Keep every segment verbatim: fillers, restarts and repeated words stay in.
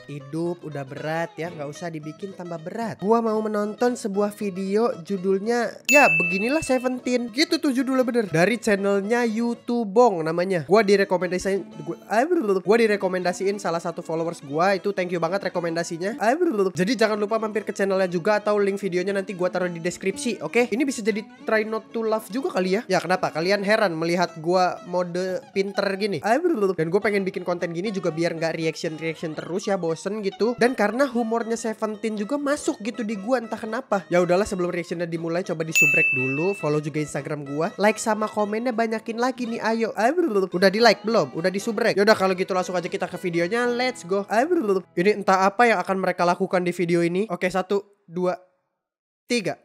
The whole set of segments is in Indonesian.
Hidup udah berat ya, nggak usah dibikin tambah berat. Gua mau menonton sebuah video judulnya ya beginilah Seventeen. Gitu tuh judulnya bener. Dari channelnya YouTubong namanya. Gua direkomendasiin gua, gua direkomendasiin salah satu followers gua itu, thank you banget rekomendasinya. Jadi jangan lupa mampir ke channelnya juga atau link videonya nanti gua taruh di deskripsi, oke? Okay? Ini bisa jadi try not to laugh juga kali ya. Ya kenapa? Kalian heran melihat gua mode pinter gini? Dan gue pengen bikin konten gini juga biar nggak reaction-reaction terus ya, bosen gitu. Dan karena humornya Seventeen juga masuk gitu di gua entah kenapa. Ya udahlah, sebelum reactionnya dimulai coba di subrek dulu, follow juga Instagram gua, like sama komennya banyakin lagi nih, ayo. Udah di like belum? Udah di subrek? Yaudah kalau gitu langsung aja kita ke videonya, let's go. Ini entah apa yang akan mereka lakukan di video ini. Oke, satu, dua, tiga.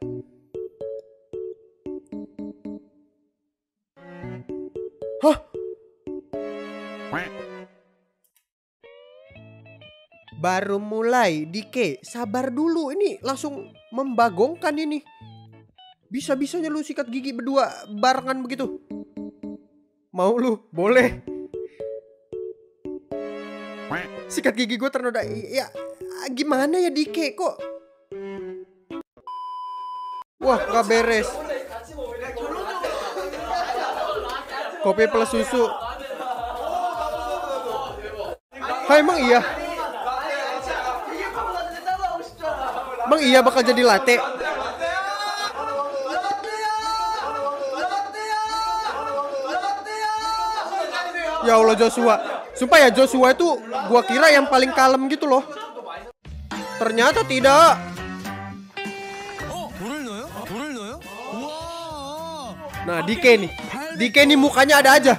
Hah? Baru mulai, Dike, sabar dulu. Ini langsung membagongkan ini. Bisa-bisanya lu sikat gigi berdua barengan begitu. Mau lu? Boleh. Sikat gigi gue ternoda. Ya gimana ya Dike, kok? Wah, gak beres. Kopi plus susu. Hai, emang iya? Emang iya bakal jadi latte? Ya Allah, Joshua. Sumpah ya, Joshua itu gua kira yang paling kalem gitu loh. Ternyata tidak. Nah, Dike nih. Dike nih mukanya ada aja.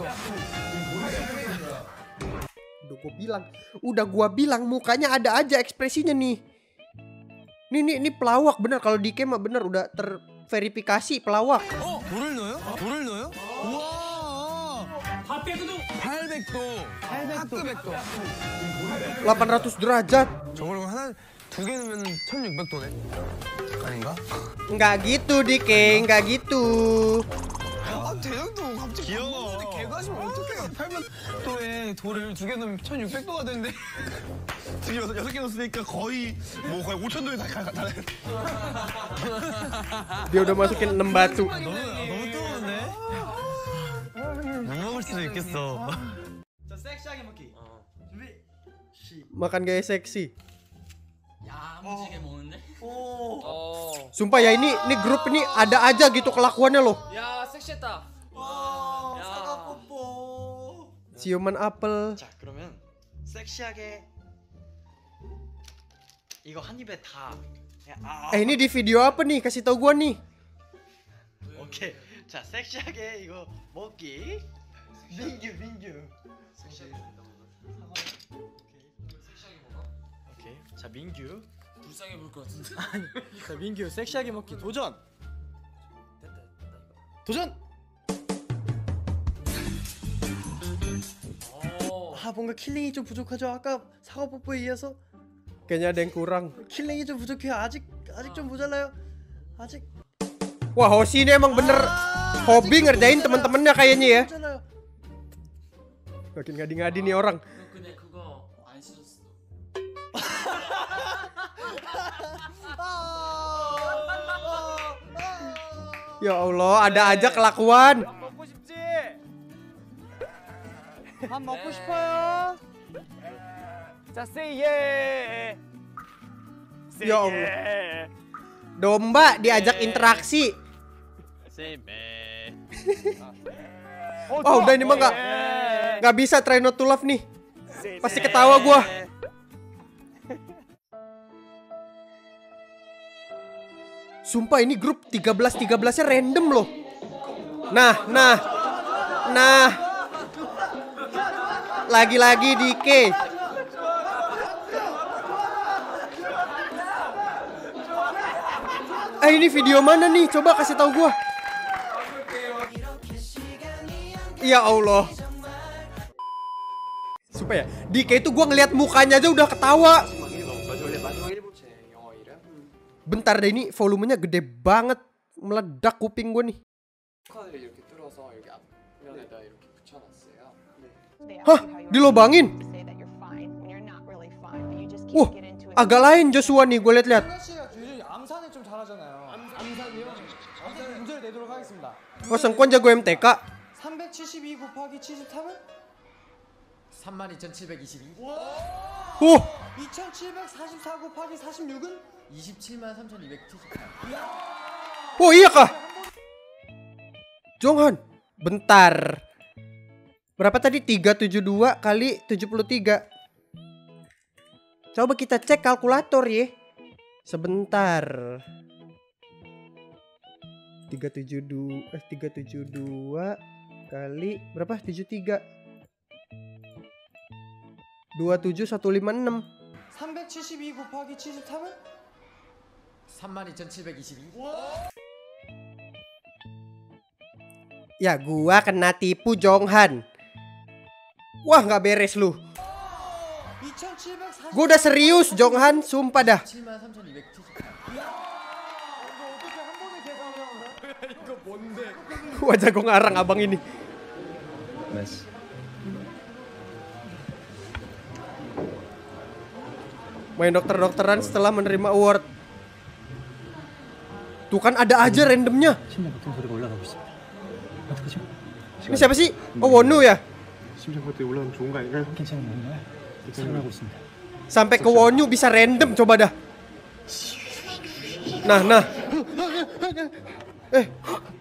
Udah gua bilang, udah gua bilang mukanya ada aja ekspresinya nih. Nih nih ini pelawak bener, kalau Dike mah bener udah terverifikasi pelawak. Oh, 불을 넣어요? 불을 넣어요? 우와! 팔백 도. 팔백 도. 팔백 도. delapan ratus derajat. 저걸 하나 두 개 넣으면 천육백 도네. 아닌가? Enggak gitu Dike, enggak gitu. 아, 대형도 갑자기 귀여워. 개가시면 어떡해? 팔백 도에 돌을 두 개 넣으면 천육백 도가 되는데. 여섯, 여섯 개 넣었으니까 거의 뭐 거의 오천 도에 다 가네. Dia udah masukin enam batu. 너무 너무 뜨거운데? 못 먹을 수도 있겠어. 자, 섹시하게 먹기. 준비. Makan gaya seksi. 야무지게 먹는데? 오. 어. Sumpah ya, ini ini grup ini ada aja gitu kelakuannya loh. 야, 섹시했다. 와, 야. 사과 뽀뽀. Ciuman apel. 자, 그러면 섹시하게 이거 한 입에 다. 아, Eh ini di video apa nih? Kasih tau gua nih. 오케이. 자, 섹시하게 이거 먹기. 민규, 민규. 섹시하게 먹는다. 섹시하게 먹어? 오케이. 자, 민규. 불쌍해 보일 것 같은데. 자, 민규 섹시하게 먹기 도전. 됐다, 됐다 이거. 도전. 어. 아, 뭔가 킬링이 좀 부족하죠. 아까 사과 뽀뽀에 이어서 Kayaknya ada yang kurang. 킬링이 좀 부족해요. 아직 아직 좀 모자라요. 아직. Wah, Hoshi ini emang bener hobi ngerjain temen-temennya kayaknya ya. 모자라요. Makin ngadi-ngadi nih orang. 너 근데 그거 안 씻었어. Ya Allah, ada aja kelakuan. 먹고 싶지? 밥 먹고 싶어요. 자, say yeah. Say Ya Allah. Domba diajak interaksi. Say me. Oh, udah ini mah nggak nggak bisa try not to laugh nih. Pasti ketawa gua. Sumpah ini grup tiga belas tiga belas-nya random loh. Nah, nah. Nah. Lagi-lagi Dike. Eh ini video mana nih? Coba kasih tahu gua. Ya Allah. Supaya Dike itu gua ngelihat mukanya aja udah ketawa. Bentar deh, ini volumenya gede banget. Meledak kuping gua nih. Hah? Dilobangin? Wah, agak lain Joshua nih, gue liat-liat. 승관 씨가 요즘 암산을 좀 잘하잖아요. 암산이요? 암산 문제를 내도록 하겠습니다. Oh, Sengkuan jago M T K. 삼백칠십이 곱하기 칠십삼은 삼만 이천칠백이십이. Uh, 이천칠백사십사 곱하기 사십육은 이십칠만 삼천이백칠십팔. oh iya kah? Jonghan, bentar. Berapa tadi? tiga ratus tujuh puluh dua kali tujuh puluh tiga. Coba kita cek kalkulator ya. Sebentar. tiga ratus tujuh puluh dua eh tiga ratus tujuh puluh dua kali berapa? tujuh puluh tiga. dua tujuh satu lima enam. 삼백칠십이 곱하기 칠십삼은 삼만 이천칠백이십이. Ya gua kena tipu Jonghan. Wah nggak beres lu. 이천칠백사십 Gua udah serius Jonghan, sumpah dah. 칠만 삼천이백칠십팔. Wah jago ngarang abang ini. Main dokter-dokteran setelah menerima award. Tuh kan ada aja randomnya. 심장 박동 소리가 올라가고 있습니다. 어떡하죠? Ini siapa sih? Oh Wonu ya. 심장 박동이 올라가면 좋은 거 아닌가요? 괜찮은 건가요? 살아나고 있습니다. Sampai ke Wonu bisa random, coba dah. Nah, nah. Eh.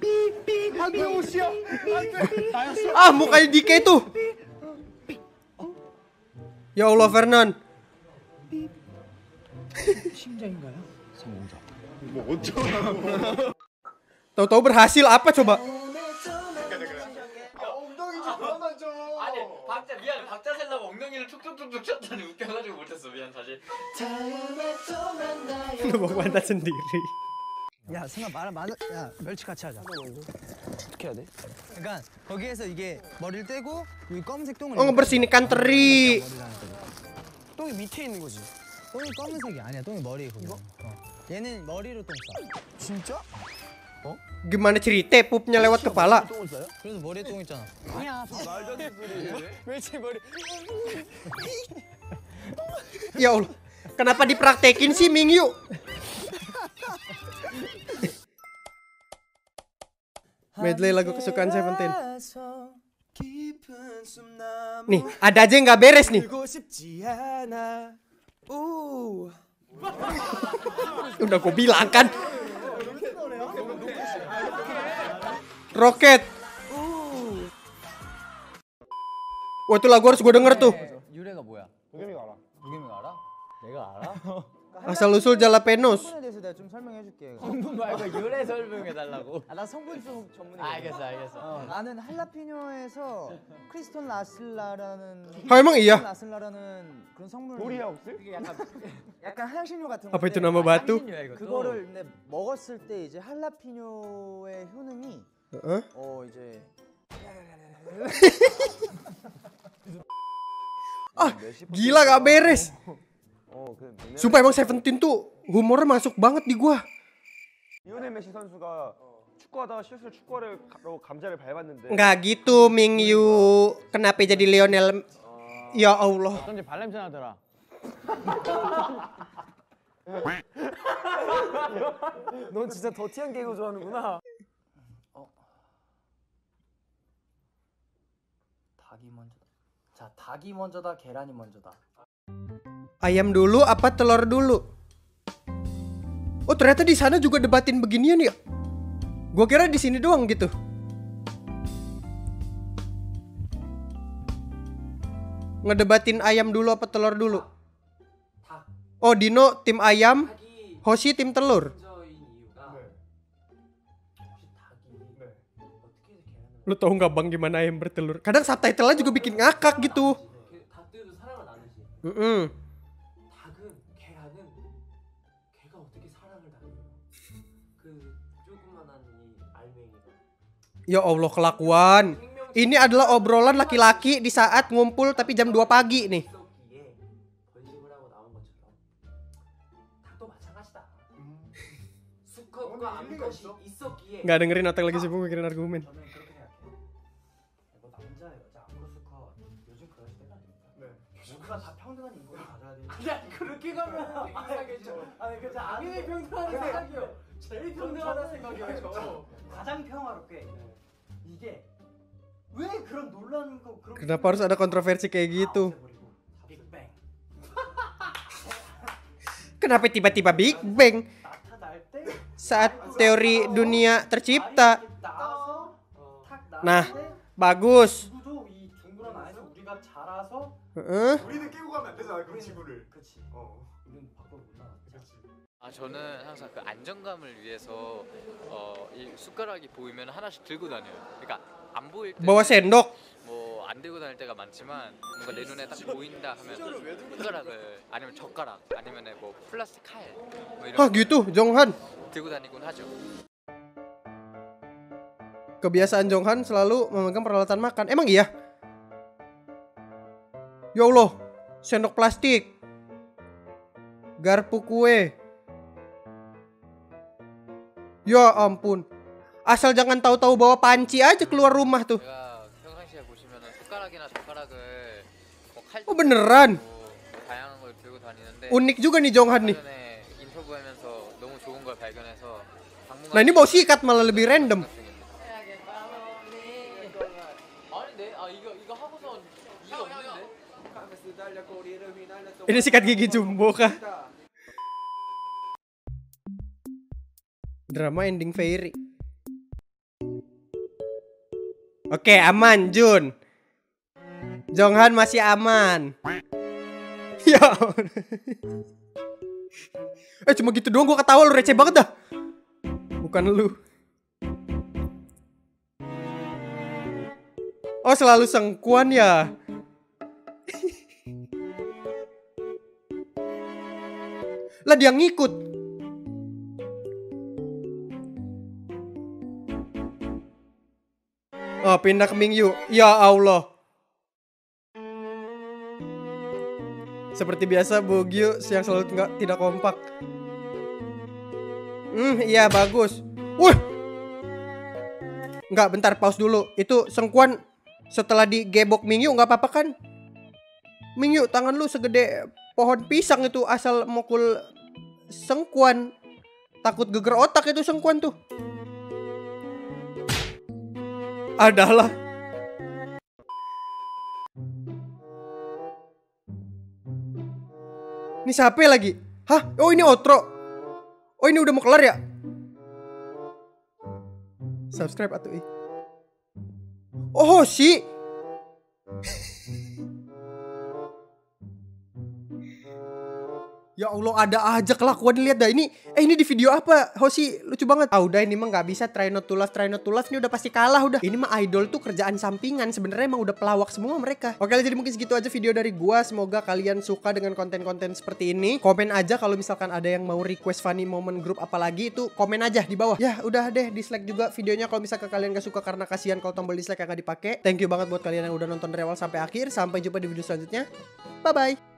Ah, mukanya D K tuh. Ya Allah, Fernan. 심장인가요? 성공자. 뭐 어쩌라고. Tahu-tahu berhasil apa coba? 아니 박자 미안 박자 세려고 엉덩이를 툭툭툭툭 쳤더니 웃겨가지고 못했어 미안 다시. Ngebok pantat sendiri. 야 승관 말 많아. 야 멸치 같이 하자. 어떻게 해야 돼? 그러니까 거기에서 이게 머리를 떼고 여기 검은색 똥을 Oh, ngebersihin ikan teri. 똥이 밑에 있는 거지. 똥이 검은색이 아니야. 똥이 머리에 거기. 어. 얘는 머리로 똥 싸. 진짜? Gimana cerita pupnya lewat kepala? 그래서 머리에 똥 있잖아. 아니야. 말도 안 되는 소리. 멸치 머리. Ya Allah. Kenapa dipraktekin sih Mingyu? Medley lagu kesukaan Seventeen. Nih, ada aja yang nggak beres nih. Udah gue bilang kan. Roket. Wah, itu lagu harus gue denger tuh. 유래가 뭐야? 도겸이가 알아. 무겸이가 알아? 내가 알아? Asal usul jalapenos. 성분에 대해서 내가 좀 설명해 줄게. 성분 말고 유래 설명해 달라고. 아, 나 성분 좀 전문이야. 알겠어 알겠어. 어, 나는 할라피뇨에서 크리스톤 라슬라라는 Ah, emang iya? 라슬라라는 그런 성분을 도리야 혹시? 이게 약간 약간 향신료 같은 Apa itu 건데 nama batu? 그거를 근데 먹었을 때 이제 할라피뇨의 효능이 Heeh. 어 이제 Ah, gila gak beres. Sumpah emang Seventeen tuh humornya masuk banget di gua. 리오넬 메시 선수가 축구하다가 실수로 축구를 감자를 밟았는데. Nggak gitu Mingyu. Kenapa jadi Lionel? Ya Allah. 어쩐지 발냄새 나더라. 넌 진짜 더티한 개그 좋아하는구나. 어. 닭이 먼저다. 자, 닭이 먼저다, 계란이 먼저다. Ayam dulu apa telur dulu? Oh, ternyata di sana juga debatin beginian ya. Gua kira di sini doang gitu. Ngedebatin ayam dulu apa telur dulu? 닭. Oh, Dino tim ayam, 닭이 Hoshi tim telur. 먼저인 이유가 혹시 닭이 어떻게 계란을 Lu tahu nggak bang gimana ayam bertelur? Kadang subtitle-nya juga bikin ngakak gitu. 닭들도 사랑을 나누지. Mm-mm. 닭은 계란은 걔가 어떻게 사랑을 나눠요? 그 조그만한 이 알맹이가. Ya Allah kelakuan. Ini adalah obrolan laki-laki di saat ngumpul tapi jam dua pagi nih. 있었기에 번식을 하고 나온 것처럼 닭도 마찬가지다. 수컷과 암컷이 있었기에. Nggak dengerin otak lagi sibuk mikirin argumen. 저는 그렇게 생각해요. 뭐 남자 여자 암컷 수컷 요즘 그럴 시대가 아닙니다. 누가 다 평등한 인권을 가져야 돼. 그냥 그렇게 가면 이상해져. 아니 그 당연히 평등하다 생각이요. 제일 평등하다 생각이요. 저 가장 평화롭게 이게 왜 그런 논란 거 그런 Kenapa harus ada kontroversi kayak gitu? 빅뱅 Kenapa tiba-tiba Big Bang 나타날 때 saat teori dunia tercipta? 나와서 탁 Nah, 나왔을 때 bagus. 지구도 이 둥그런 안에서 우리가 자라서 Heeh. 우리는 깨고 가면 안 되잖아 그 지구를. 그치 어. 우리는 밖으로 몰라 아 저는 항상 그 안정감을 위해서 어, 이 숟가락이 보이면 하나씩 들고 다녀요. 그러니까 안 보일 때 Bawa sendok. 뭐안 들고 다닐 때가 많지만 뭔가 내 눈에 딱 보인다 하면 숟가락을 아니면 젓가락 아니면 뭐 플라스틱 칼 뭐 이런 Hah 거 gitu, Jonghan. 들고 다니곤 하죠. Kebiasaan Jonghan selalu memegang peralatan makan. Emang iya? Ya Allah, sendok plastik, garpu kue. Ya ampun. Asal jangan tahu-tahu bawa panci aja keluar rumah tuh. 제가 평상시에 보시면은 숟가락이나 젓가락을 뭐 칼 Oh beneran. 뭐 다양한 걸 들고 다니는데 Unik juga nih Jonghan nih. 최근에 인터뷰하면서 너무 좋은 걸 발견해서 Nah ini bawa sikat malah lebih random. 아니 네, 아 이거 이거 하고선 이거 없는데. Ini sikat gigi jumbo kah? Drama ending fairy. Oke, aman Jun. Jonghan masih aman. Ya. Eh cuma gitu doang, gua ketawa, lu receh banget dah. Bukan lu. Oh selalu sengkuan ya. Lah dia ngikut. Oh pindah ke Mingyu. Ya Allah. Seperti biasa Bogyu yang selalu nggak tidak kompak. Hmm iya bagus. Wih. Nggak bentar pause dulu. Itu Sengkuan setelah digebok Mingyu nggak apa-apa kan? Mingyu tangan lu segede pohon pisang itu asal mukul Sengkuan. Takut geger otak itu Sengkuan tuh. Adalah. Ini siapa lagi? Hah? Oh ini outro. Oh ini udah mau kelar ya? Subscribe atuh ih. Oh si. Ya Allah ada aja kelakuan, lihat dah ini. Eh ini di video apa? Hoshi lucu banget. Ah udah ini mah nggak bisa try not to laugh, try not to laugh ini udah pasti kalah udah. Ini mah idol tuh kerjaan sampingan, sebenarnya emang udah pelawak semua mereka. Oke jadi mungkin segitu aja video dari gua. Semoga kalian suka dengan konten-konten seperti ini. Komen aja kalau misalkan ada yang mau request funny moment group apalagi itu komen aja di bawah. Ya udah deh dislike juga videonya kalau misalkan kalian gak suka karena kasihan kalau tombol dislike yang gak dipakai. Thank you banget buat kalian yang udah nonton dari awal sampai akhir. Sampai jumpa di video selanjutnya. Bye bye.